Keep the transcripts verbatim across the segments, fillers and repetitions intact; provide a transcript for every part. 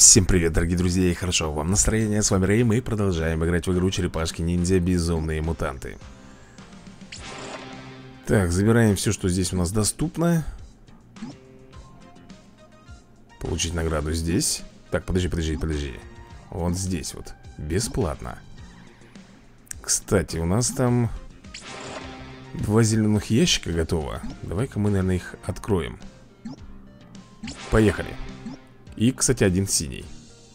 Всем привет, дорогие друзья, и хорошо вам настроение. С вами Рэй, мы продолжаем играть в игру Черепашки-ниндзя Безумные мутанты. Так, забираем все, что здесь у нас доступно. Получить награду здесь. Так, подожди, подожди, подожди. Вот здесь вот, бесплатно. Кстати, у нас там два зеленых ящика готово. Давай-ка мы, наверное, их откроем. Поехали. И, кстати, один синий.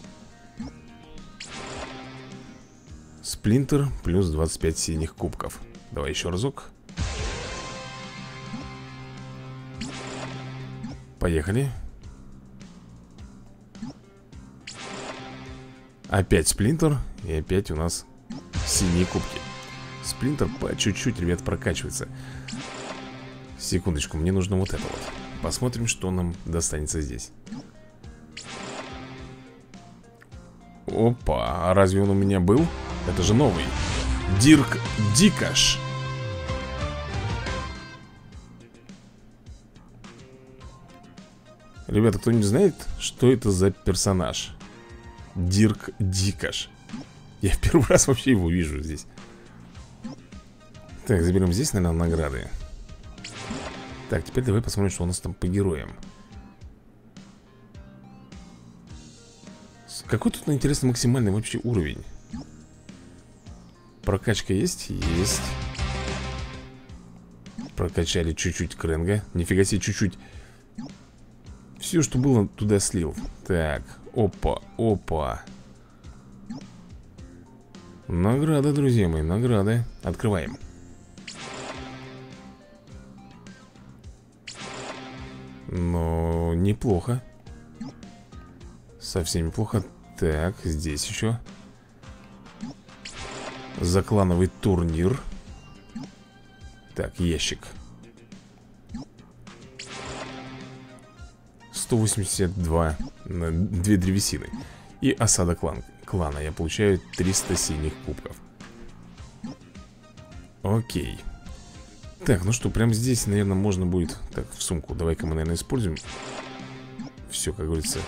Сплинтер плюс двадцать пять синих кубков. Давай еще разок. Поехали. Опять сплинтер. И опять у нас синие кубки. Сплинтер по чуть-чуть, ребят, прокачивается. Секундочку, мне нужно вот это вот. Посмотрим, что нам достанется здесь. Опа, а разве он у меня был? Это же новый. Дирк Дикаш. Ребята, кто-нибудь знает, что это за персонаж? Дирк Дикаш. Я в первый раз вообще его вижу здесь. Так, заберем здесь, наверное, награды. Так, теперь давай посмотрим, что у нас там по героям. Какой тут, интересно, максимальный вообще уровень? Прокачка есть? Есть. Прокачали чуть-чуть Крэнга. Нифига себе, чуть-чуть. Все, что было, туда слил. Так, опа, опа. Награда, друзья мои, награда. Открываем. Но неплохо. Совсем неплохо. Так, здесь еще за клановый турнир. Так, ящик сто восемьдесят два. Две древесины. И осада клан, клана. Я получаю триста синих кубков. Окей. Так, ну что, прямо здесь, наверное, можно будет. Так, в сумку, давай-ка мы, наверное, используем. Все, как говорится.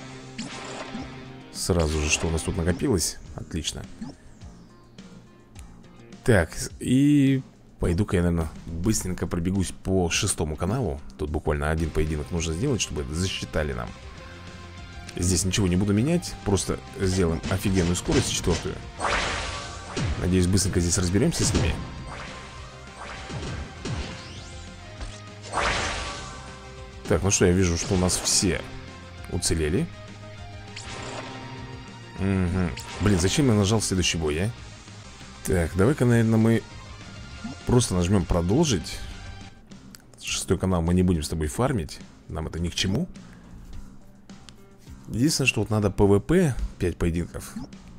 Сразу же, что у нас тут накопилось. Отлично. Так, и пойду-ка я, наверное, быстренько пробегусь по шестому каналу. Тут буквально один поединок нужно сделать, чтобы засчитали нам. Здесь ничего не буду менять. Просто сделаем офигенную скорость, четвертую. Надеюсь, быстренько здесь разберемся с ними. Так, ну что, я вижу, что у нас все уцелели. Угу. Блин, зачем я нажал следующий бой, а? Так, давай-ка, наверное, мы просто нажмем продолжить. Шестой канал мы не будем с тобой фармить. Нам это ни к чему. Единственное, что вот надо ПВП, пять поединков.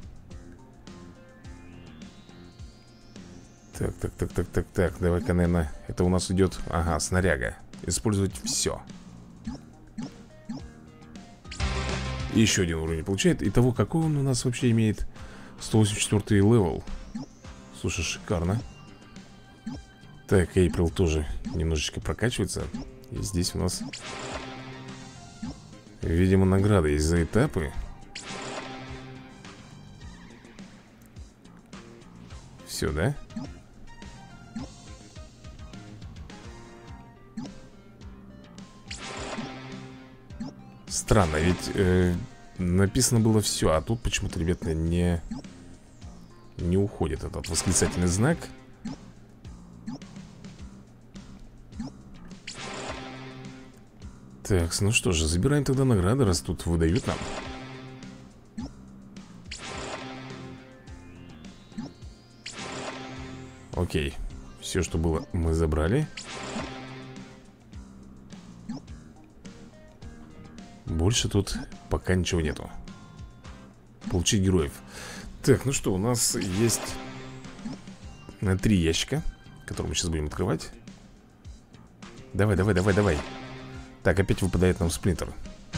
Так, так, так, так, так, так. Давай-ка, наверное, это у нас идет, ага, снаряга. Использовать все. И еще один уровень получает. Итого, какой он у нас вообще имеет? сто восемьдесят четвёртый левел. Слушай, шикарно. Так, Эйприл тоже немножечко прокачивается. И здесь у нас, видимо, награда есть за этапы. Все, да? Странно, ведь э, написано было все, а тут почему-то, ребята, не не уходит этот восклицательный знак. Так, ну что же, забираем тогда награды, раз тут выдают нам. Окей, все, что было, мы забрали. Больше тут пока ничего нету. Получить героев. Так, ну что, у нас есть три ящика, которые мы сейчас будем открывать. Давай, давай, давай, давай. Так, опять выпадает нам сплинтер.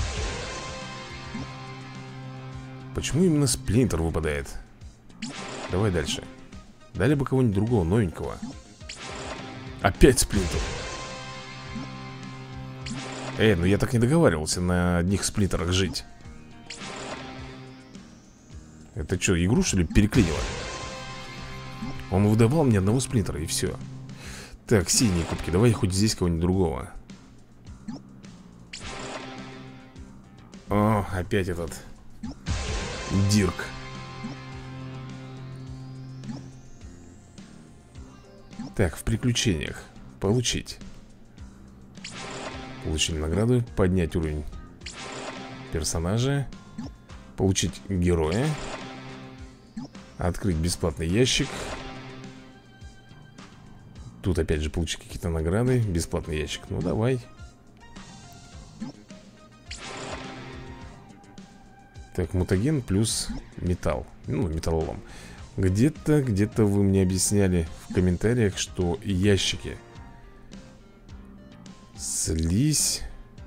Почему именно сплинтер выпадает? Давай дальше. Дали бы кого-нибудь другого, новенького. Опять сплинтер. Эй, ну я так не договаривался на одних сплинтерах жить. Это что, игру, что ли, переклинило? Он выдавал мне одного сплинтера, и все. Так, синие кубки. Давай хоть здесь кого-нибудь другого. О, опять этот Дирк. Так, в приключениях. Получить. Получить награду. Поднять уровень персонажа. Получить героя. Открыть бесплатный ящик. Тут опять же получить какие-то награды. Бесплатный ящик. Ну давай. Так, мутаген плюс металл. Ну, металлолом. Где-то, где-то вы мне объясняли в комментариях, что ящики. Слизь.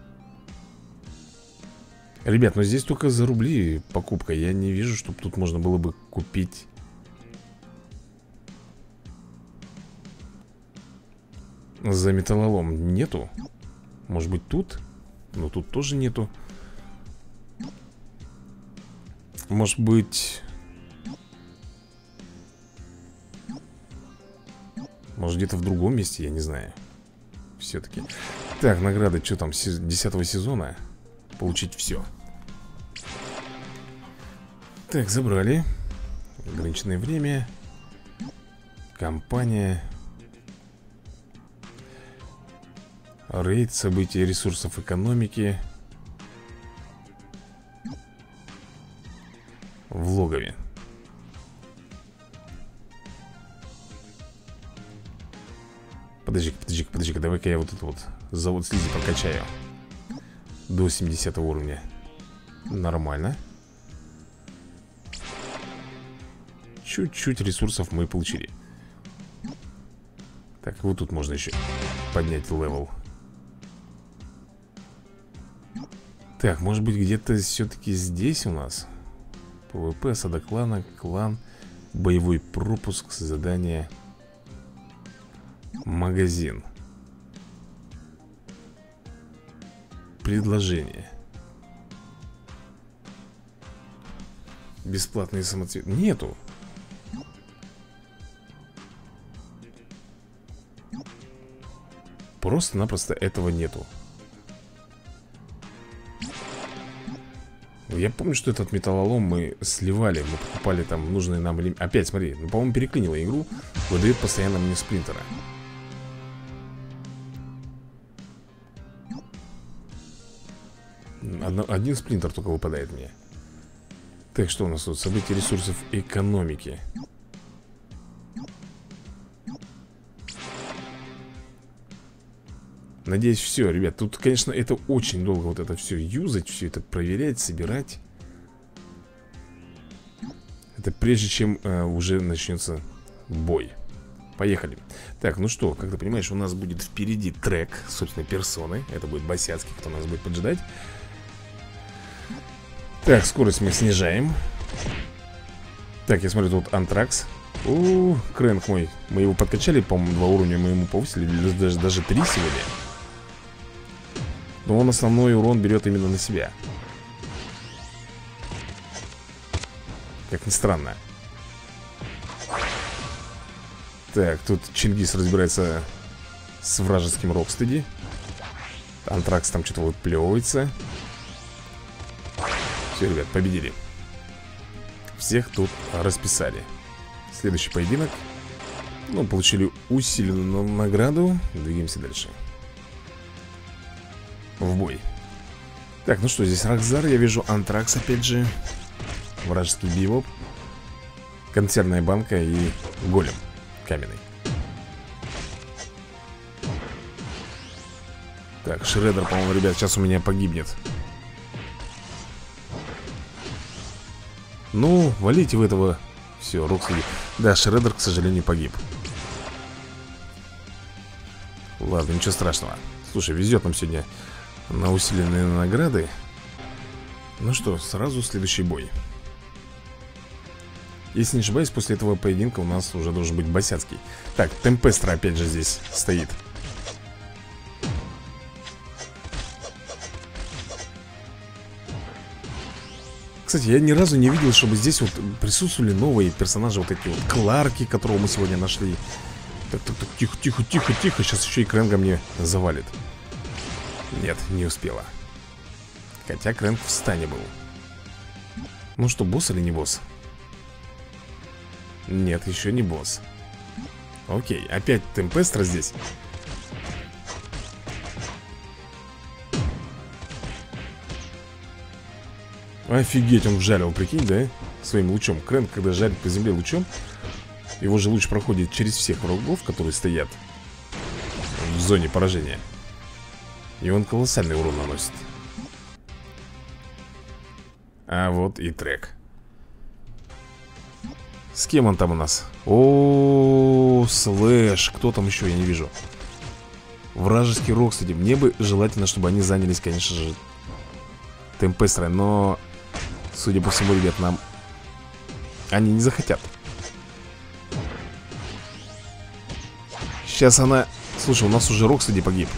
Ребят, ну здесь только за рубли покупка. Я не вижу, чтобы тут можно было бы купить. За металлолом нету. Может быть тут? Но тут тоже нету. Может быть... Может где-то в другом месте, я не знаю. Все-таки. Так, награды, что там, десятого сезона. Получить все. Так, забрали. Ограниченное время. Компания. Рейд, события ресурсов экономики. В логове. Подожди-ка, подожди-ка, подожди-ка. Давай-ка я вот этот вот завод слизи прокачаю. До семидесятого уровня. Нормально. Чуть-чуть ресурсов мы получили. Так, вот тут можно еще поднять левел. Так, может быть где-то все-таки здесь у нас ПВП, осада клана, клан, боевой пропуск, задание, магазин, предложение, бесплатные самоцветы. Нету. Просто-напросто этого нету. Я помню, что этот металлолом мы сливали. Мы покупали там нужные нам элементы. Опять, смотри, ну, по-моему, переклинило игру. Выдает постоянно мне сплинтера. Одно, один сплинтер только выпадает мне. Так, что у нас тут? События ресурсов экономики. Надеюсь, все, ребят. Тут, конечно, это очень долго вот это все юзать, все это проверять, собирать. Это прежде чем э, уже начнется бой. Поехали. Так, ну что, как ты понимаешь, у нас будет впереди трек, собственно, персоны. Это будет Босяцкий, кто нас будет поджидать. Так, скорость мы снижаем. Так, я смотрю, тут Антракс. О, Крэнк мой. Мы его подкачали, по-моему, два уровня мы ему повысили. Даже, даже три сегодня. Но он основной урон берет именно на себя. Как ни странно. Так, тут Чингис разбирается с вражеским Рокстеди. Антракс там что-то выплевывается. Все, ребят, победили. Всех тут расписали. Следующий поединок. Ну, получили усиленную награду. Двигаемся дальше. В бой. Так, ну что, здесь Рокзар, я вижу Антракс опять же. Вражеский Бивоп. Консервная банка и голем каменный. Так, Шреддер, по-моему, ребят, сейчас у меня погибнет. Ну, валите в этого. Все, Рокстеди. Да, Шреддер, к сожалению, погиб. Ладно, ничего страшного. Слушай, везет нам сегодня на усиленные награды. Ну что, сразу следующий бой. Если не ошибаюсь, после этого поединка у нас уже должен быть Босяцкий. Так, Темпестра опять же здесь стоит. Кстати, я ни разу не видел, чтобы здесь вот присутствовали новые персонажи. Вот эти вот Кларки, которого мы сегодня нашли. Так, так, так, тихо, тихо, тихо, тихо. Сейчас еще и Крэнга мне завалит. Нет, не успела. Хотя Крэнг в стане был. Ну что, босс или не босс? Нет, еще не босс. Окей, опять Темпестра здесь. Офигеть, он вжарил, прикинь, да? Своим лучом. Крэнг, когда жарит по земле лучом, его же луч проходит через всех врагов, которые стоят в зоне поражения. И он колоссальный урон наносит. А вот и трек. С кем он там у нас? О, Слэш. Кто там еще, я не вижу. Вражеский Рокстеди. Мне бы желательно, чтобы они занялись, конечно же, Темпестрой. Но, судя по всему, ребят, нам они не захотят. Сейчас она... Слушай, у нас уже Рокстеди погиб.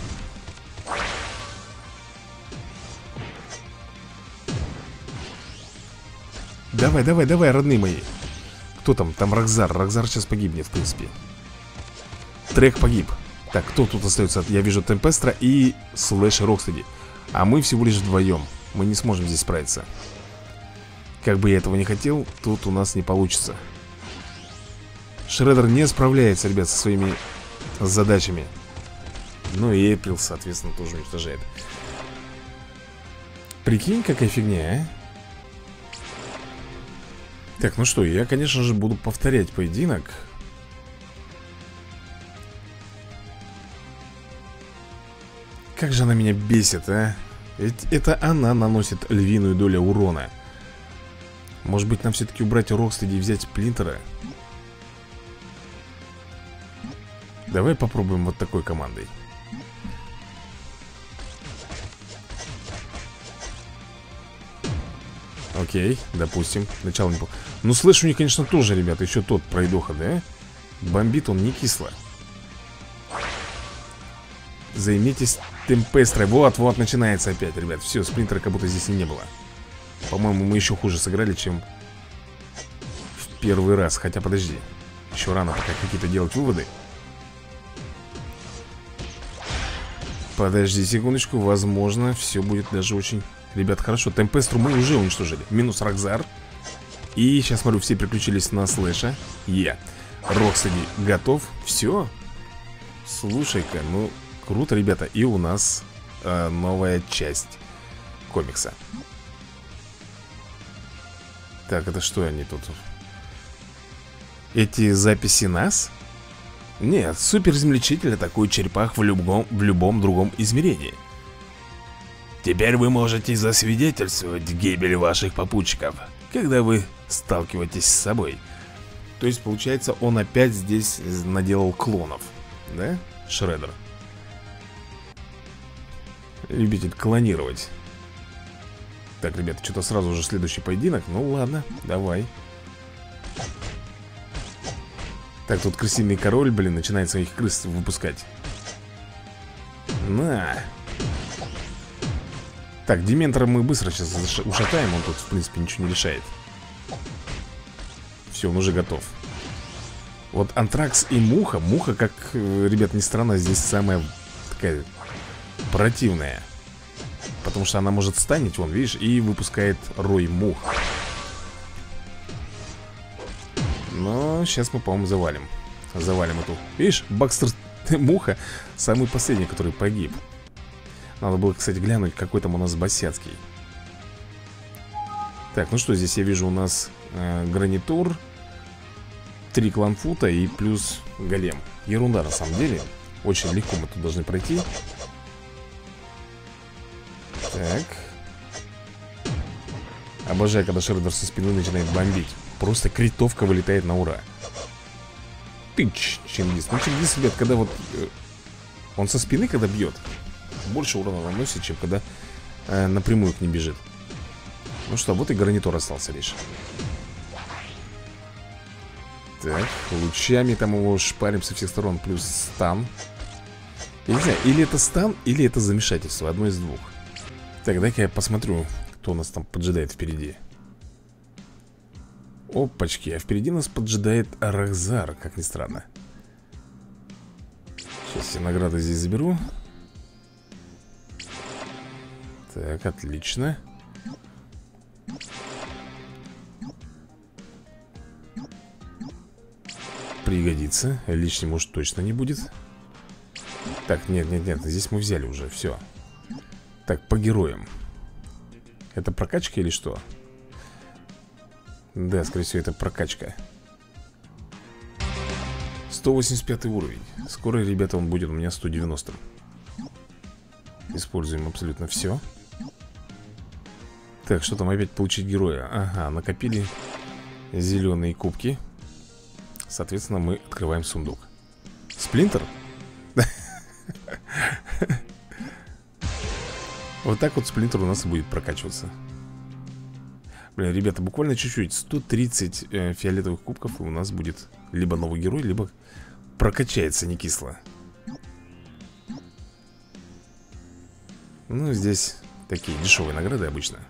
Давай, давай, давай, родные мои. Кто там? Там Рокзар. Рокзар сейчас погибнет, в принципе. Трек погиб. Так, кто тут остается? Я вижу Темпестра и Слэш и Рокстеди. А мы всего лишь вдвоем. Мы не сможем здесь справиться. Как бы я этого не хотел, тут у нас не получится. Шреддер не справляется, ребят, со своими задачами. Ну и Эйприл, соответственно, тоже уничтожает. Прикинь, какая фигня, а? Так, ну что, я, конечно же, буду повторять поединок. Как же она меня бесит, а? Ведь это она наносит львиную долю урона. Может быть, нам все-таки убрать Рокстеди и взять Сплинтера? Давай попробуем вот такой командой. Окей, допустим. Начало не было. Ну, Слэш у них, конечно, тоже, ребята, еще тот пройдоха, да? Бомбит он не кисло. Займитесь Темпестрой. Вот, вот, начинается опять, ребят. Все, Сплинтера как будто здесь и не было. По-моему, мы еще хуже сыграли, чем в первый раз. Хотя, подожди. Еще рано пока какие-то делать выводы. Подожди секундочку. Возможно, все будет даже очень... Ребят, хорошо, Темпестру мы уже уничтожили. Минус Рокзар. И сейчас, смотрю, все переключились на Слэша. Е. Рокстеди готов. Все. Слушай-ка, ну, круто, ребята. И у нас э, новая часть комикса. Так, это что они тут? Эти записи нас? Нет, суперизмельчитель атакует черепах в любом, в любом другом измерении. Теперь вы можете засвидетельствовать гибель ваших попутчиков, когда вы сталкиваетесь с собой. То есть, получается, он опять здесь наделал клонов, да, Шреддер? Любитель клонировать. Так, ребята, что-то сразу уже следующий поединок. Ну ладно, давай. Так, тут крысиный король, блин, начинает своих крыс выпускать. На. Так, Дементора мы быстро сейчас ушатаем. Он тут, в принципе, ничего не решает. Все, он уже готов. Вот Антракс и Муха. Муха, как, ребят, ни странно, здесь самая такая противная. Потому что она может станить, вон, видишь, и выпускает рой мух. Но сейчас мы, по-моему, завалим. Завалим эту. Видишь, Бакстер Муха самый последний, который погиб. Надо было, кстати, глянуть, какой там у нас Басяцкий. Так, ну что, здесь я вижу у нас э, Гранитур, три Кланфута и плюс Голем. Ерунда, на самом деле. Очень легко мы тут должны пройти. Так. Обожаю, когда Шреддер со спины начинает бомбить. Просто критовка вылетает на ура. Тыч, Чингис. Ну, Чингис, ребят, когда вот э, он со спины, когда бьет, больше урона наносит, чем когда э, напрямую к ним бежит. Ну что, вот и гарнитур остался лишь. Так, лучами там его шпарим со всех сторон. Плюс стан. Я не знаю, или это стан, или это замешательство. Одно из двух. Так, дай-ка я посмотрю, кто у нас там поджидает впереди. Опачки, а впереди нас поджидает Рахзар, как ни странно. Сейчас я награды здесь заберу. Так, отлично. Пригодится. Лишним уж точно не будет. Так, нет, нет, нет, здесь мы взяли уже, все. Так, по героям. Это прокачка или что? Да, скорее всего, это прокачка. сто восемьдесят пятый уровень. Скоро, ребята, он будет у меня сто девяносто. Используем абсолютно все. Так, что там опять получить героя? Ага, накопили зеленые кубки. Соответственно, мы открываем сундук. Сплинтер? Вот так вот Сплинтер у нас и будет прокачиваться. Блин, ребята, буквально чуть-чуть. сто тридцать э, фиолетовых кубков, и у нас будет либо новый герой, либо прокачается не кисло. Ну, здесь такие дешевые награды обычно.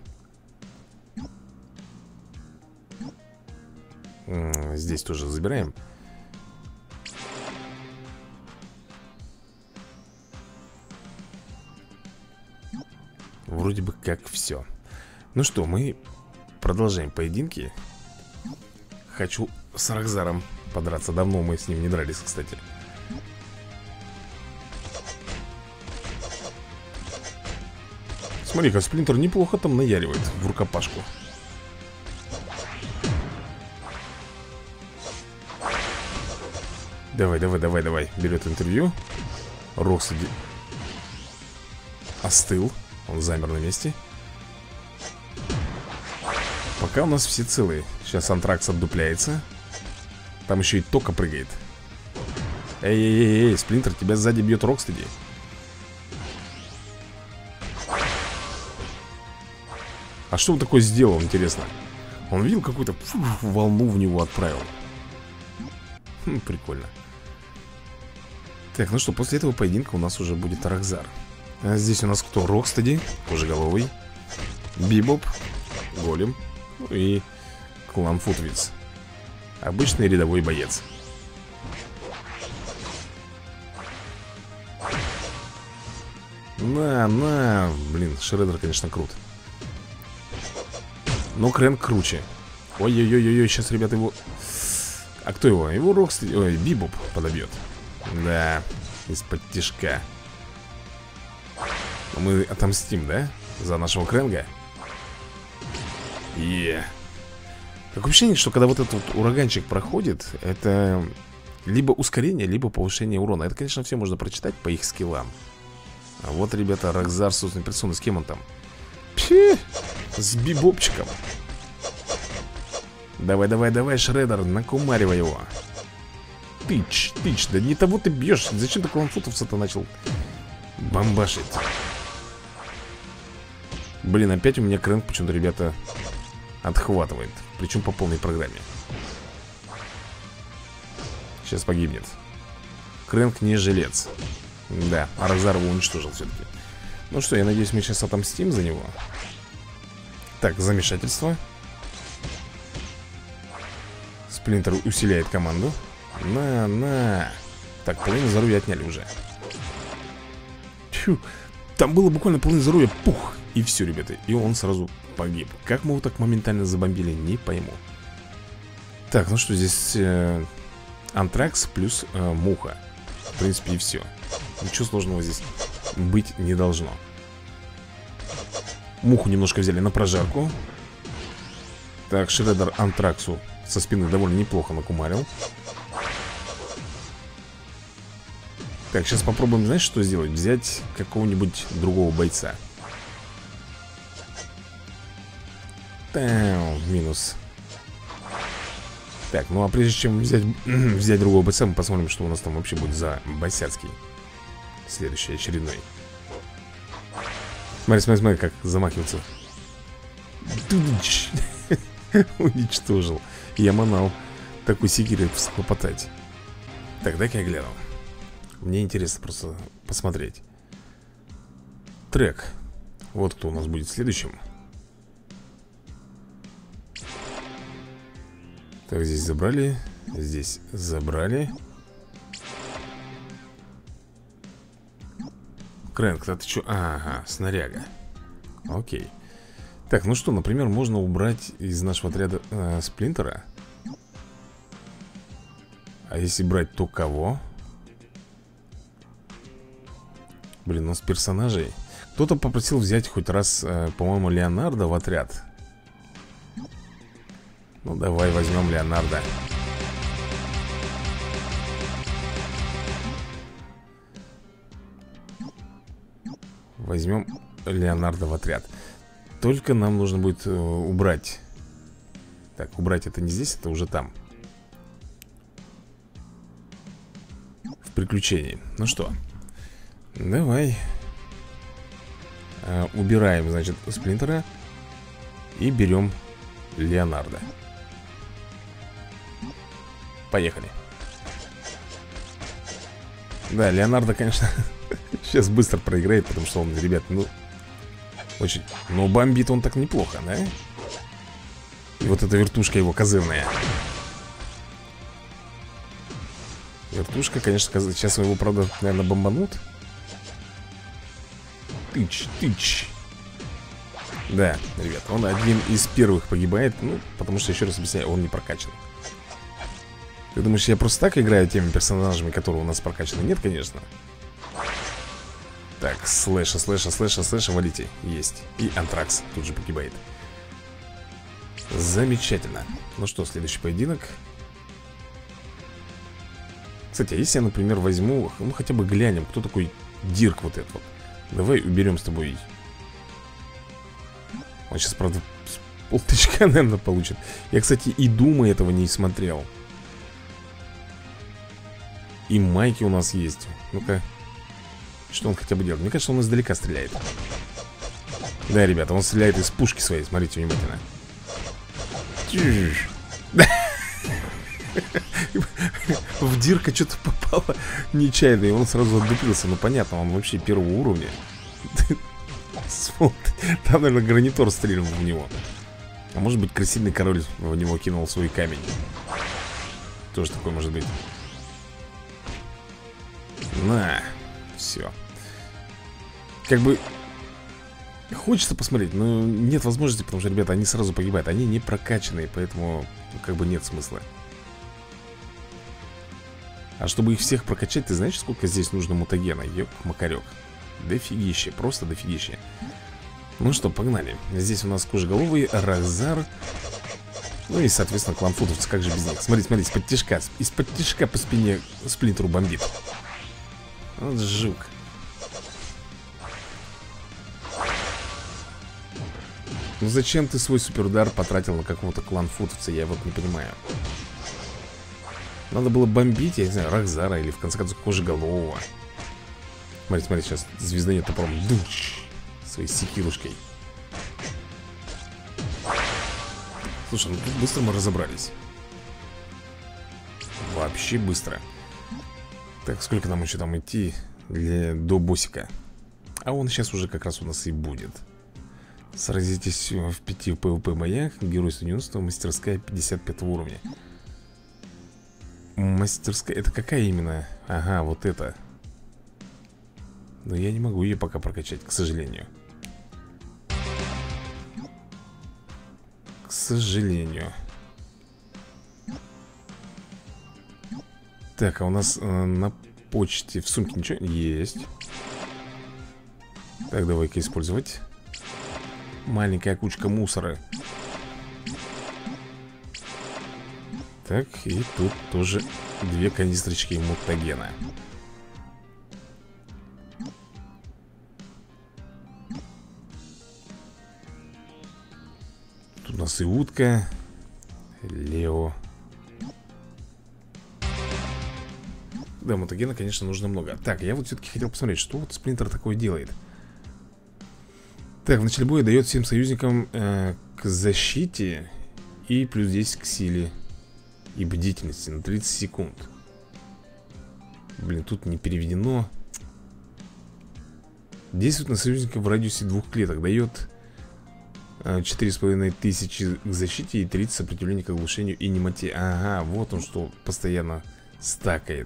Здесь тоже забираем. Вроде бы как все. Ну что, мы продолжаем поединки. Хочу с Рахзаром подраться. Давно мы с ним не дрались, кстати. Смотри-ка, Сплинтер неплохо там наяривает в рукопашку. Давай, давай, давай, давай. Берет интервью. Рокстеди остыл. Он замер на месте. Пока у нас все целые. Сейчас Антракс отдупляется. Там еще и Тока прыгает. Эй-эй-эй, Сплинтер, тебя сзади бьет Рокстеди. А что он такое сделал, интересно? Он видел какую-то волну в него отправил. Хм, прикольно. Так, ну что, после этого поединка у нас уже будет Рахзар. А здесь у нас кто? Рокстеди, кожеголовый, Бибоп, Голем, ну и клан Футвиц. Обычный рядовой боец. На, на, блин, Шреддер, конечно, крут. Но Крэнк круче. Ой-ой-ой-ой, сейчас, ребята, его... А кто его? Его Рокстеди... Ой, Бибоп подобьет. Да, из-под тишка. Мы отомстим, да? За нашего Крэнга. Е. Такое ощущение, что когда вот этот вот ураганчик проходит, это либо ускорение, либо повышение урона. Это, конечно, все можно прочитать по их скиллам. А вот, ребята, Рахзар собственной персоной. С кем он там? Пи, с Бибопчиком. Давай, давай, давай, Шреддер, накумаривай его. Тыч, тыч, да не того ты бьешь. Зачем ты кланфутовца-то начал бомбашить? Блин, опять у меня Крэнк почему-то, ребята, отхватывает. Причем по полной программе. Сейчас погибнет. Крэнк не жилец. Да, а Рахзар его уничтожил все-таки. Ну что, я надеюсь, мы сейчас отомстим за него. Так, замешательство. Сплинтер усиляет команду. На, на. Так, половину здоровья отняли уже. Тьфу. Там было буквально половина здоровья. Пух. И все, ребята. И он сразу погиб. Как мы его так моментально забомбили, не пойму. Так, ну что, здесь э, Антракс плюс э, Муха. В принципе, и все. Ничего сложного здесь быть не должно. Муху немножко взяли на прожарку. Так, Шреддер Антраксу со спины довольно неплохо накумарил. Так, сейчас попробуем, знаешь, что сделать? Взять какого-нибудь другого бойца. Там, минус. Так, ну а прежде чем взять, взять другого бойца, мы посмотрим, что у нас там вообще будет за бойцацкий. Следующий, очередной. Смотри, смотри, смотри, как замахивается. Уничтожил. Я манал такой секирой схлопотать. Так, дай-ка я гляну. Мне интересно просто посмотреть. Трек. Вот кто у нас будет следующим. Так, здесь забрали. Здесь забрали. Крэнк, а ты чё? Ага, снаряга. Окей. Так, ну что, например, можно убрать из нашего отряда э, Сплинтера. А если брать, то кого? Блин, у нас персонажей. Кто-то попросил взять хоть раз, э, по-моему, Леонардо в отряд. Ну, давай возьмем Леонардо. Возьмем Леонардо в отряд. Только нам нужно будет э, убрать. Так, убрать это не здесь, это уже там. В приключении. Ну что, давай э, убираем, значит, Сплинтера. И берем Леонардо. Поехали. Да, Леонардо, конечно, сейчас быстро проиграет, потому что он, ребят, ну очень... Но бомбит он так неплохо, да? И вот эта вертушка его козырная. Вертушка, конечно, сейчас его, правда, наверное, бомбанут. Тыч, тыч. Да, ребят, он один из первых погибает. Ну, потому что, еще раз объясняю, он не прокачан. Ты думаешь, я просто так играю теми персонажами, которые у нас прокачаны? Нет, конечно. Так, слэша, слэша, слэша, слэша, валите. Есть. И Антракс тут же погибает. Замечательно. Ну что, следующий поединок. Кстати, а если я, например, возьму... Ну, хотя бы глянем, кто такой Дирк вот этот вот. Давай уберем с тобой. Он сейчас, правда, полтычка, наверное, получит. Я, кстати, и Дума этого не смотрел. И майки у нас есть. Ну-ка. Что он хотя бы делает? Мне кажется, он издалека стреляет. Да, ребята, он стреляет из пушки своей. Смотрите внимательно. В Дирка что-то попало нечаянно, и он сразу отдупился. Ну, понятно, он вообще первого уровня. Там, наверное, гранитор стрельнул в него. А может быть, крысиный король в него кинул свой камень. Тоже такое может быть. На, все. Как бы хочется посмотреть, но нет возможности, потому что, ребята, они сразу погибают. Они не прокачанные, поэтому ну, как бы нет смысла. А чтобы их всех прокачать, ты знаешь, сколько здесь нужно мутагена? Ёк-макарёк. Дофигище, просто дофигище. Ну что, погнали. Здесь у нас кожеголовый, Рахзар. Ну и, соответственно, кланфутовцы, как же без них. Смотрите, смотрите, из-под тишка. Из-под тишка по спине Сплинтеру бомбит. Вот жук. Ну зачем ты свой суперудар потратил на какого-то кланфутовца? Я вот не понимаю. Надо было бомбить, я не знаю, Рахзара или в конце концов кожеголового. Смотри, смотри, сейчас звезданет топором. Душ! Своей секирушкой. Слушай, ну тут быстро мы разобрались. Вообще быстро. Так, сколько нам еще там идти для... до боссика? А он сейчас уже как раз у нас и будет. Сразитесь в пяти пвп боях. Герой сто девяносто, мастерская пятьдесят пятого уровня. Мастерская, это какая именно? Ага, вот это. Но я не могу ее пока прокачать, к сожалению. К сожалению. Так, а у нас э, на почте в сумке ничего есть. Так, давай-ка использовать. Маленькая кучка мусора. Так, и тут тоже две канистрочки мутагена. Тут у нас и утка. Лео. Да, мутагена, конечно, нужно много. Так, я вот все-таки хотел посмотреть, что вот Сплинтер такое делает. Так, в начале боя дает всем союзникам э, к защите и плюс десять к силе и бдительности на тридцать секунд. Блин, тут не переведено. Действует на союзника в радиусе двух клеток. Дает Четыре с половиной тысячи к защите и тридцать сопротивления к оглушению и немоте. Ага, вот он что постоянно стакает.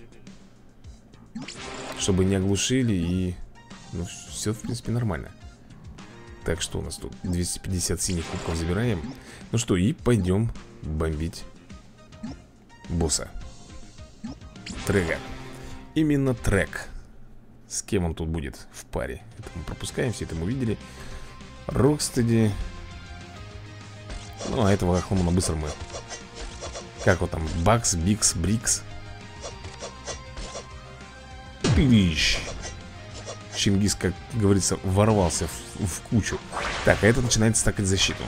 Чтобы не оглушили и... Ну, все, в принципе, нормально. Так, что у нас тут? двести пятьдесят синих кубков забираем. Ну что, и пойдем бомбить босса. Трека. Именно трек. С кем он тут будет в паре? Это мы пропускаем, все это мы видели. Рокстеди. Ну, а этого хламона быстро мы. Как вот там? Бакс, Бикс, Брикс. Пищ. Чингис, как говорится, ворвался в, в кучу. Так, а этот начинает стакать защиту.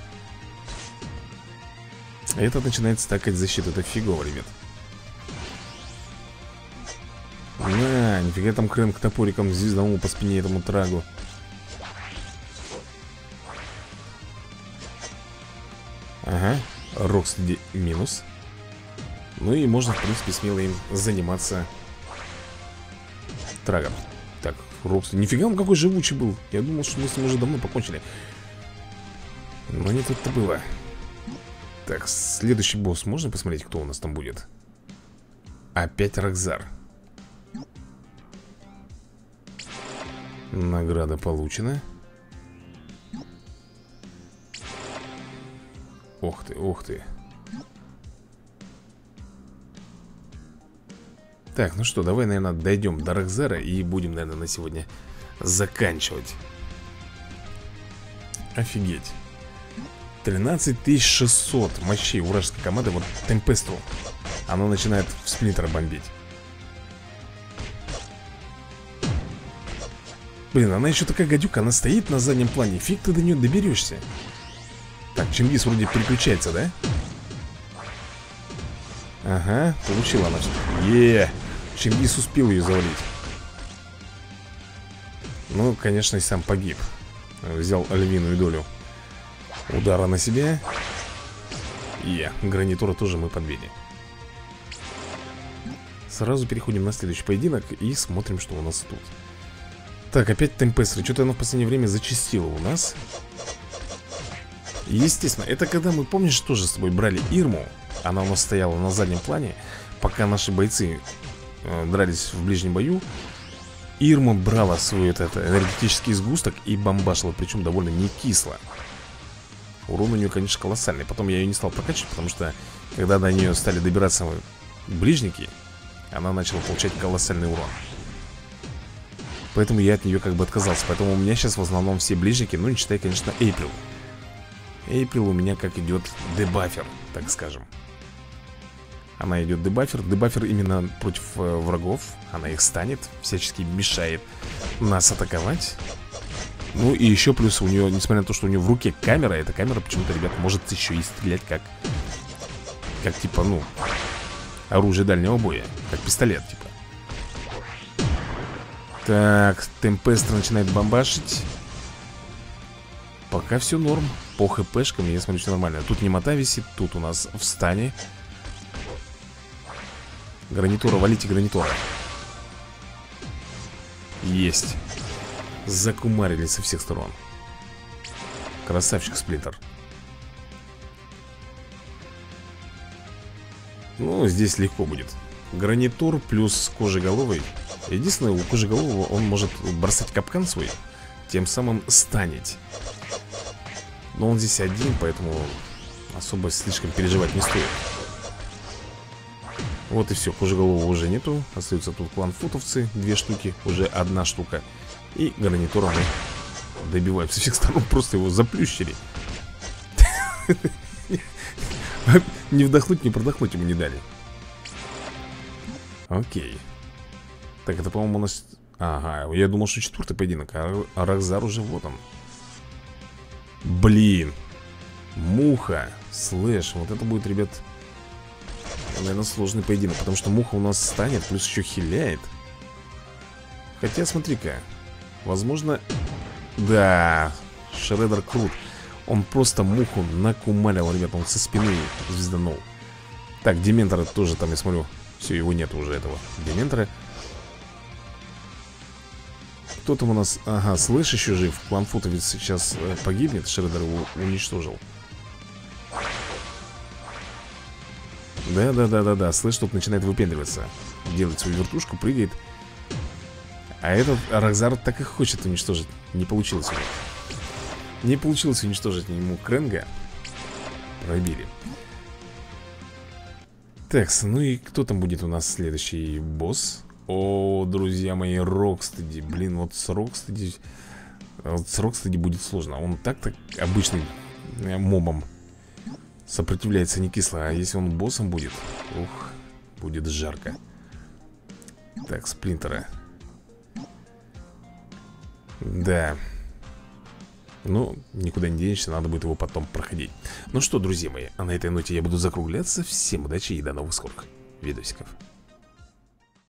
Этот начинает стакать защиту. Это фигово, ребят. На, нифига там Крэнк топориком звезданул по спине этому трагу. Ага, Рокстеди минус. Ну и можно, в принципе, смело им заниматься трагом. Так, Рокстеди, нифига он какой живучий был. Я думал, что мы с ним уже давно покончили. Но не тут-то было. Так, следующий босс. Можно посмотреть, кто у нас там будет? Опять Рокзар. Награда получена. Ох ты, ох ты. Так, ну что, давай, наверное, дойдем до Рокзара и будем, наверное, на сегодня заканчивать. Офигеть. тринадцать тысяч шестьсот мощей вражеской команды. Вот Темпесту. Она начинает в Сплинтера бомбить. Блин, она еще такая гадюка. Она стоит на заднем плане. Фиг ты до нее доберешься. Так, Чингис вроде переключается, да? Ага, получила она все. Е, Чингис успел ее завалить. Ну, конечно, и сам погиб. Взял львиную долю удара на себя. И гарнитура тоже мы подбили. Сразу переходим на следующий поединок и смотрим, что у нас тут. Так, опять Темпестер. Что-то оно в последнее время зачастило у нас. Естественно, это когда мы, помнишь, тоже с тобой брали Ирму. Она у нас стояла на заднем плане. Пока наши бойцы э, дрались в ближнем бою, Ирма брала свой этот, это, энергетический сгусток и бомбашила. Причем довольно не кисло. Урон у нее, конечно, колоссальный. Потом я ее не стал прокачивать, потому что когда до нее стали добираться ближники, она начала получать колоссальный урон. Поэтому я от нее как бы отказался. Поэтому у меня сейчас в основном все ближники. Ну, не считай, конечно, Эйприл. Эйприл у меня как идет дебафер, так скажем. Она идет дебафер. Дебафер именно против э, врагов. Она их станет, всячески мешает нас атаковать. Ну и еще плюс у нее, несмотря на то, что у нее в руке камера, эта камера почему-то, ребят, может еще и стрелять как Как типа, ну оружие дальнего боя. Как пистолет, типа. Так, Темпестер начинает бомбашить. Пока все норм. По хпшкам я смотрю, все нормально. Тут немота висит, тут у нас в стане. Гранитура, валите гранитура. Есть. Закумарили со всех сторон. Красавчик Сплинтер. Ну, здесь легко будет. Гранитур плюс кожеголовый. Единственное, у кожеголового он может бросать капкан свой, тем самым станить. Но он здесь один, поэтому особо слишком переживать не стоит. Вот и все, кожеголового уже нету. Остаются тут кланфутовцы, две штуки, уже одна штука. И гарнитура мы добиваем со всех сторон, просто его заплющили. Не вдохнуть, не продохнуть ему не дали. Окей. Так, это, по-моему, у нас... Ага, я думал, что четвертый поединок, а Рокзар уже вот он. Блин. Муха, слэш. Вот это будет, ребят, наверное, сложный поединок, потому что муха у нас станет, плюс еще хиляет. Хотя, смотри-ка, возможно... Да, Шреддер крут. Он просто муху накумалил, ребят. Он со спины звезданул. Так, Дементора тоже там, я смотрю. Все, его нету уже, этого Дементора. Кто там у нас? Ага, Слэш еще жив. Кланфута ведь сейчас э, погибнет. Шреддер его уничтожил. Да-да-да-да-да. Слэш тут начинает выпендриваться. Делает свою вертушку, прыгает. А этот Рокзар так и хочет уничтожить. Не получилось у него. Не получилось уничтожить ему Крэнга. Пробили. Так, ну и кто там будет у нас следующий босс? О, друзья мои, Рокстеди. Блин, вот с Рокстеди Вот с Рокстеди будет сложно. Он так-то обычным мобом сопротивляется не кисло. А если он боссом будет, ух, будет жарко. Так, Сплинтера. Да. Ну, никуда не денешься, надо будет его потом проходить. Ну что, друзья мои, а на этой ноте я буду закругляться. Всем удачи и до новых скорых видосиков.